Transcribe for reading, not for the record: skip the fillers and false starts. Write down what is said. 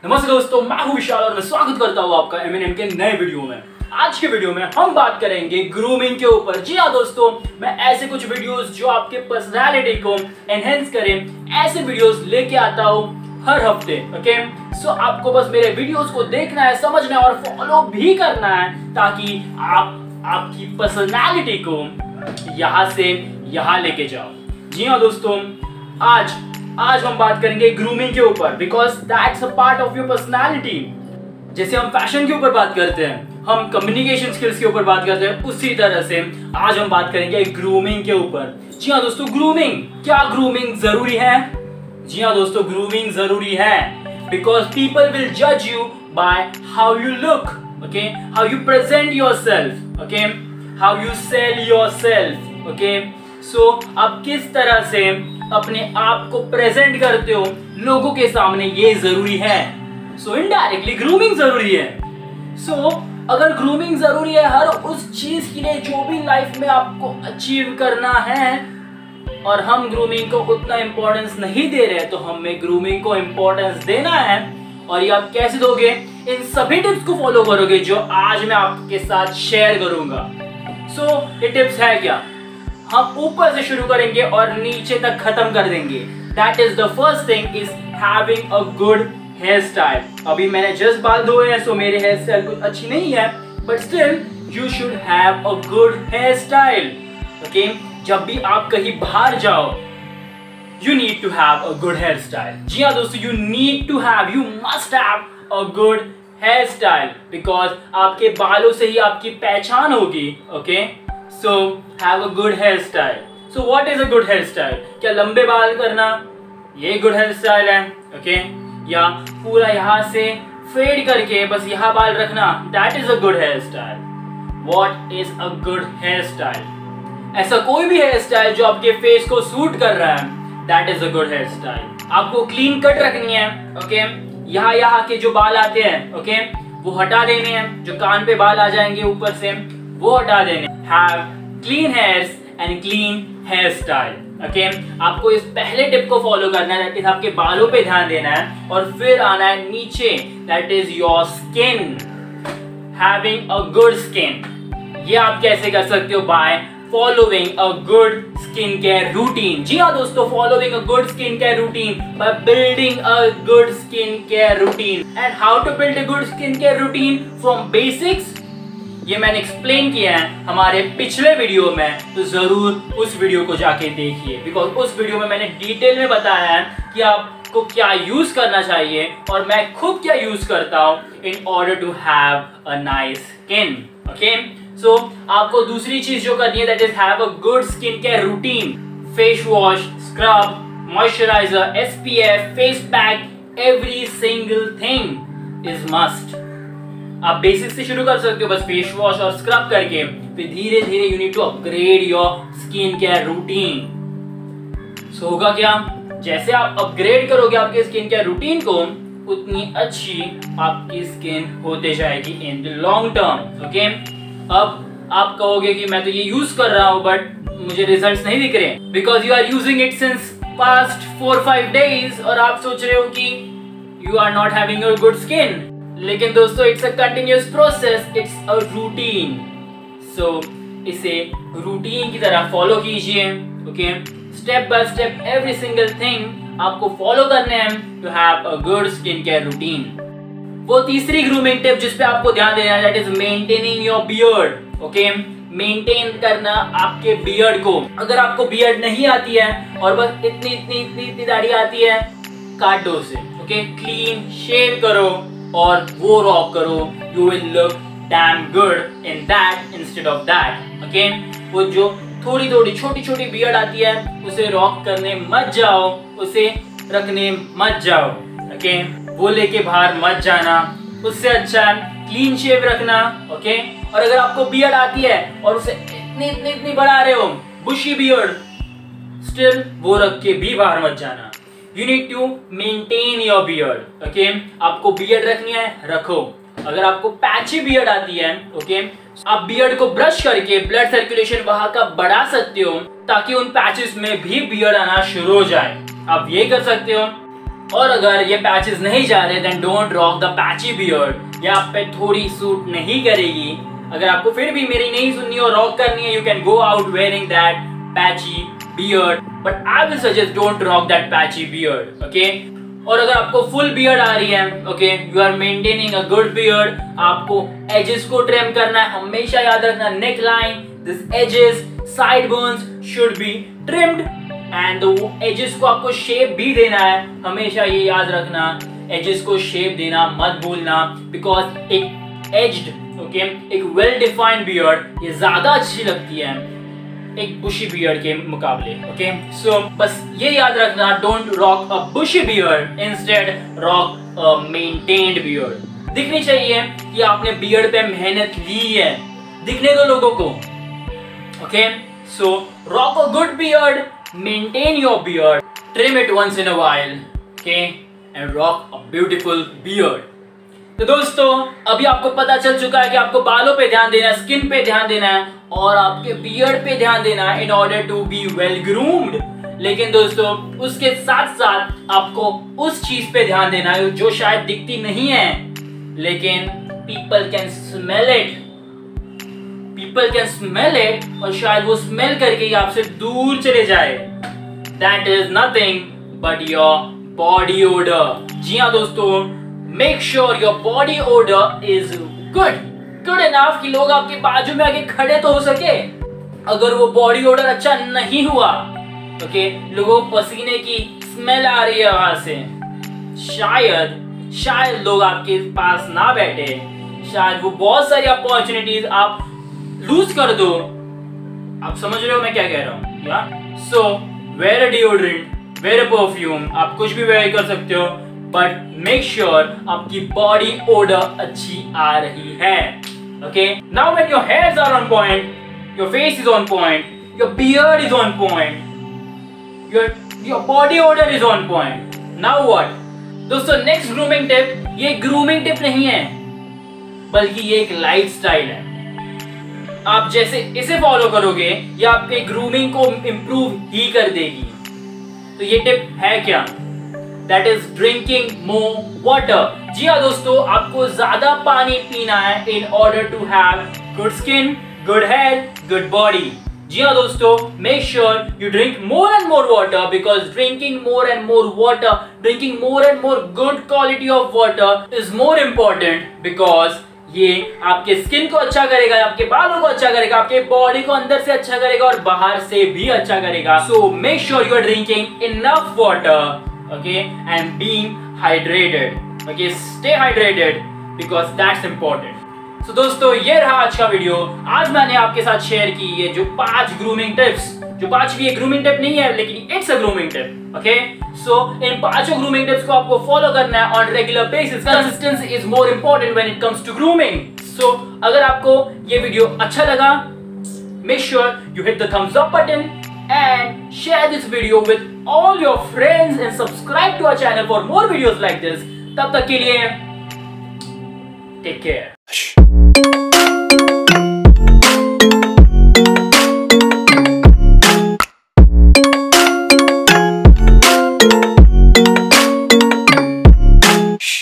नमस्ते दोस्तों, मैं हूं विशाल और मैं स्वागत करता हूं आपका एमएनएम के नए वीडियो में। आज के वीडियो में हम बात करेंगे ग्रूमिंग के ऊपर। जी हाँ दोस्तों, मैं ऐसे कुछ वीडियोस जो आपके पर्सनालिटी को एनहेंस करें, ऐसे वीडियोस लेके आता हूं हर हफ्ते। ओके, सो आपको बस मेरे वीडियोस को देखना है, समझना है और फॉलो भी करना है ताकि आप आपकी पर्सनालिटी को यहाँ से यहाँ लेके जाओ। जी हाँ दोस्तों, आज हम बात करेंगे ग्रूमिंग के ऊपर, because that's a part of your personality. जैसे हम फैशन के ऊपर बात करते हैं, हम कम्युनिकेशन स्किल्स के ऊपर बात करते हैं, उसी तरह से आज हम बात करेंगे ग्रूमिंग के ऊपर। जी हाँ दोस्तों, ग्रूमिंग, क्या ग्रूमिंग जरूरी है? जी हाँ दोस्तों, ग्रूमिंग जरूरी है बिकॉज पीपल विल जज you by how you look, okay, how you present yourself, okay, how you sell yourself, okay. So आप किस तरह से अपने आप को प्रेजेंट करते हो लोगों के सामने, ये जरूरी है। सो इनडायरेक्टली ग्रूमिंग जरूरी है। सो अगर ग्रूमिंग जरूरी है हर उस चीज के लिए जो भी लाइफ में आपको अचीव करना है, और हम ग्रूमिंग को उतना इंपॉर्टेंस नहीं दे रहे, तो हमें ग्रूमिंग को इंपॉर्टेंस देना है। और ये आप कैसे दोगे? इन सभी टिप्स को फॉलो करोगे जो आज मैं आपके साथ शेयर करूंगा। सो ये टिप्स है क्या? हम ऊपर से शुरू करेंगे और नीचे तक खत्म कर देंगे। That is the first thing is having a good hair style. अभी मैंने जस्ट बाल धोए हैं, सो मेरे हेयर स्टाइल कुछ अच्छी नहीं है, but still you should have a good hair style. Okay, जब भी आप कहीं बाहर जाओ, you need to have a good hairstyle. जी हाँ दोस्तों, you must have a good hairstyle because आपके बालों से ही आपकी पहचान होगी। Okay, so have a good hairstyle. So what is a good hairstyle? क्या लंबे बाल करना ये good hairstyle है? Okay, या पूरा यहाँ से फेड करके बस यहाँ बाल रखना, that is a good hairstyle. What is a good hairstyle? ऐसा कोई भी हेयर स्टाइल जो आपके फेस को सूट कर रहा है, that is a good hair style. आपको क्लीन कट रखनी है, ओके, यहाँ के जो बाल आते हैं, ओके, वो हटा देने हैं। जो कान पे बाल आ जाएंगे ऊपर से, वो हटा देने। Have clean hairs and clean hair style. Okay, आपको इस पहले टिप को फॉलो करना है, दैट इज आपके बालों पे ध्यान देना है और फिर आना है नीचे, that is your skin. Having a good skin, ये आप कैसे कर सकते हो? बाय following a good skincare routine. जी हाँ दोस्तों, following a good skincare routine by building a good skincare routine. And how to build a good skincare routine from basics? ये मैंने एक्सप्लेन किया है हमारे पिछले वीडियो में, तो जरूर उस वीडियो को जाके देखिए, बिकॉज उस वीडियो में मैंने डिटेल में बताया है कि आपको क्या यूज करना चाहिए और मैं खुद क्या यूज करता हूँ in order to have a nice skin. Okay, so आपको दूसरी चीज जो करनी है, that is have a good skin care routine. Face wash, scrub, moisturiser, SPF, face pack, every single thing is must. आप बेसिक से शुरू कर सकते हो, बस फेस वॉश और स्क्रब करके, फिर धीरे धीरे you need to upgrade your skin care routine. So होगा क्या? जैसे आप अपग्रेड करोगे आपके स्किन केयर रूटीन को, उतनी अच्छी आपकी स्किन होते जाएगी in the long term. Okay, अब आप कहोगे कि मैं तो ये यूज कर रहा हूं बट मुझे रिजल्ट्स नहीं दिख रहे, because you are using it since past 4-5 days और आप सोच रहे हो कि you are not having a good skin. लेकिन दोस्तों, it's a continuous process, it's a routine. So इसे रूटीन की तरह फॉलो कीजिए। Okay, step by step every single thing आपको फॉलो करने हैं to have a good skin care routine. वो तीसरी ग्रूमिंग टिप जिस पे आपको ध्यान देना है, that is maintaining your beard. Okay, maintain करना आपके बियर्ड को। अगर आपको बियर्ड नहीं आती है और बस इतनी दाढ़ी आती है, काट दो उसे। ओके, क्लीन शेव करो और वो रॉक करो, you will look damn good in that instead of that. Okay, वो जो थोड़ी थोड़ी छोटी छोटी बियर्ड आती है, उसे रॉक करने मत जाओ, उसे रखने मत जाओ। ओके, वो लेके बाहर मत जाना, उससे अच्छा है क्लीन शेव रखना। ओके, और अगर आपको बियर्ड आती है और उसे इतनी बढ़ा रहे हो, बुशी बियर्ड, स्टिल वो रख के भी बाहर मत जाना। You need to maintain your beard. Okay, आपको बियर्ड रखनी है, रखो। अगर आपको पैची बियर्ड आती है, ओके, आप बियर्ड को ब्रश करके ब्लड सर्कुलेशन वहां का बढ़ा सकते हो ताकि उन पैचेस में भी बियर्ड आना शुरू हो जाए। आप ये कर सकते हो। और अगर ये पैचेस नहीं जा रहे then don't rock the patchy beard. ये आप पे थोड़ी सूट नहीं करेगी। अगर आपको फिर भी मेरी नहीं सुननी और रॉक करनी है, you can go out wearing that patchy beard, but I will suggest don't rock that patchy beard, okay. और अगर आपको फुल बियर्ड आ रही है, okay, you are maintaining a good beard, आपको एजेस को ट्रिम करना है। हमेशा याद रखना neck line, this edges, sideburns should be trimmed and edges को आपको शेप भी देना है। हमेशा ये याद रखना, एजेस को शेप देना मत भूलना, बिकॉज एक एज्ड, ओके, एक वेल डिफाइंड बियर्ड ये ज्यादा अच्छी लगती है एक बुशी बियर्ड के मुकाबले, ओके। सो बस ये याद रखना, don't rock a bushy beard, instead rock a maintained beard. दिखनी चाहिए कि आपने बियर्ड पे मेहनत ली है, दिखने दो लोगों को, okay. So rock a good beard, maintain your beard, trim it once in a while, okay, and rock a beautiful beard. तो दोस्तों अभी आपको पता चल चुका है कि आपको बालों पे ध्यान देना है, स्किन पे ध्यान देना है और आपके बियर्ड पे ध्यान देना है in order to be well groomed. लेकिन दोस्तों उसके साथ साथ आपको उस चीज पे ध्यान देना है जो शायद दिखती नहीं है लेकिन people can smell it, people can smell it, और शायद वो स्मेल करके ही आपसे दूर चले जाए। That is nothing but your body odour. जी हाँ दोस्तों, make sure your body odour is good enough कि लोग आपके बाजू में आके खड़े तो हो सके। अगर वो बॉडी ओडर अच्छा नहीं हुआ, ओके, लोगों को पसीने की स्मेल आ रही है वहां से, शायद लोग आपके पास ना बैठे, शायद वो बहुत सारी अपॉर्चुनिटीज आप लूज कर दो। आप समझ रहे हो मैं क्या कह रहा हूँ, या? So wear a deodorant, wear a perfume, आप कुछ भी वेयर कर सकते हो, बट मेक श्योर आपकी बॉडी ओडर अच्छी आ रही है, okay. Now when your hairs are on point, your face is on point, your beard is on point, your body odour is on point, now what? दोस्तों next grooming tip, ये grooming tip नहीं है बल्कि ये एक lifestyle है। आप जैसे इसे फॉलो करोगे ये आपके ग्रूमिंग को इंप्रूव ही कर देगी। तो ये टिप है क्या? That is drinking more water। जी हाँ दोस्तों, आपको ज्यादा पानी पीना है in order to have good skin, good hair, good body। जी हाँ दोस्तों, make sure you drink more and more water because drinking more and more water, drinking more and more good quality of water is more important because ये आपके skin को अच्छा करेगा, आपके बालों को अच्छा करेगा, आपके बॉडी को अंदर से अच्छा करेगा और बाहर से भी अच्छा करेगा। So make sure you are drinking enough water, okay, and being hydrated, okay, stay hydrated because that's important। So दोस्तों ये रहा आज का वीडियो। आज मैंने आपके साथ शेयर की ये जो 5 ग्रूमिंग टिप्स, जो 5 भी एक ग्रूमिंग टिप नहीं है लेकिन it's a grooming tip, okay. So इन 5 ग्रूमिंग टिप्स को आपको फॉलो करना है on regular basis. Consistency is more important when it comes to grooming. So अगर आपको ये वीडियो अच्छा लगा, make sure you hit the thumbs up button and share this video with all your friends and subscribe to our channel for more videos like this। तब तक के लिए take care।